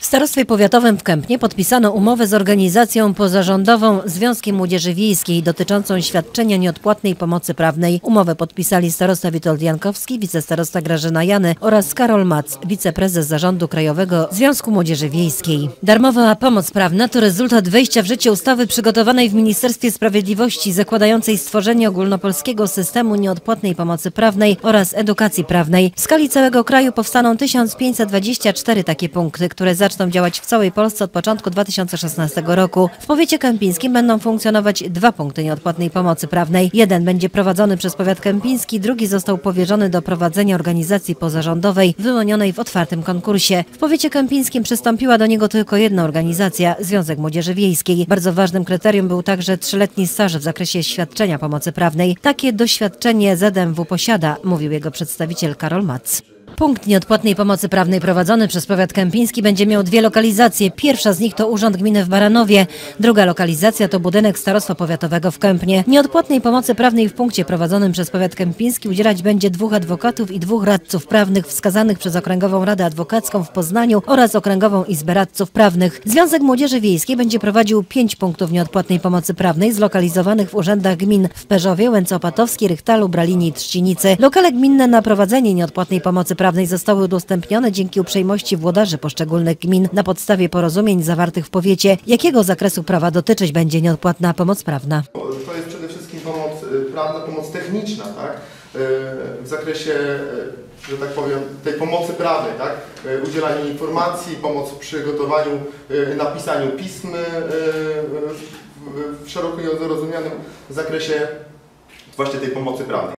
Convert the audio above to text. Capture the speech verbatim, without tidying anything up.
W Starostwie Powiatowym w Kępnie podpisano umowę z organizacją pozarządową Związkiem Młodzieży Wiejskiej dotyczącą świadczenia nieodpłatnej pomocy prawnej. Umowę podpisali starosta Witold Jankowski, wicestarosta Grażyna Jany oraz Karol Mac, wiceprezes Zarządu Krajowego Związku Młodzieży Wiejskiej. Darmowa pomoc prawna to rezultat wejścia w życie ustawy przygotowanej w Ministerstwie Sprawiedliwości zakładającej stworzenie ogólnopolskiego systemu nieodpłatnej pomocy prawnej oraz edukacji prawnej. W skali całego kraju powstaną tysiąc pięćset dwadzieścia cztery takie punkty, które zaczną działać w całej Polsce od początku dwa tysiące szesnastego roku. W powiecie kępińskim będą funkcjonować dwa punkty nieodpłatnej pomocy prawnej. Jeden będzie prowadzony przez powiat kępiński, drugi został powierzony do prowadzenia organizacji pozarządowej wyłonionej w otwartym konkursie. W powiecie kępińskim przystąpiła do niego tylko jedna organizacja, Związek Młodzieży Wiejskiej. Bardzo ważnym kryterium był także trzyletni staż w zakresie świadczenia pomocy prawnej. Takie doświadczenie Z M W posiada, mówił jego przedstawiciel Karol Mac. Punkt nieodpłatnej pomocy prawnej prowadzony przez powiat kępiński będzie miał dwie lokalizacje. Pierwsza z nich to Urząd Gminy w Baranowie, druga lokalizacja to budynek Starostwa Powiatowego w Kępnie. Nieodpłatnej pomocy prawnej w punkcie prowadzonym przez powiat kępiński udzielać będzie dwóch adwokatów i dwóch radców prawnych wskazanych przez Okręgową Radę Adwokacką w Poznaniu oraz Okręgową Izbę Radców Prawnych. Związek Młodzieży Wiejskiej będzie prowadził pięć punktów nieodpłatnej pomocy prawnej zlokalizowanych w urzędach gmin w Perzowie, Łęce-Opatowskiej, Rychtalu, Bralinie i Trzcinicy. Lokale gminne na prowadzenie nieodpłatnej pomocy prawnej zostały udostępnione dzięki uprzejmości włodarzy poszczególnych gmin na podstawie porozumień zawartych w powiecie. Jakiego zakresu prawa dotyczyć będzie nieodpłatna pomoc prawna? To jest przede wszystkim pomoc prawna, pomoc techniczna, tak? W zakresie, że tak powiem, tej pomocy prawnej, tak? Udzielanie informacji, pomoc w przygotowaniu, napisaniu pism w szeroko rozumianym zakresie właśnie tej pomocy prawnej.